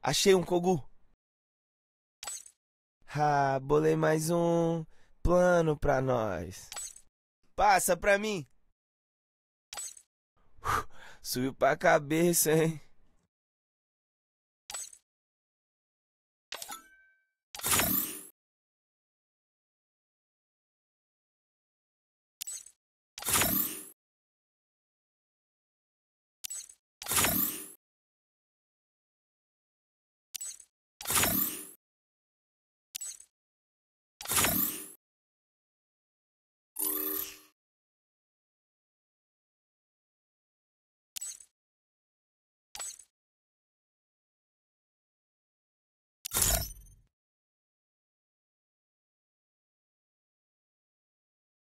Achei um Kogu. Ah, bolei mais um plano pra nós. Passa pra mim. Subiu pra cabeça, hein?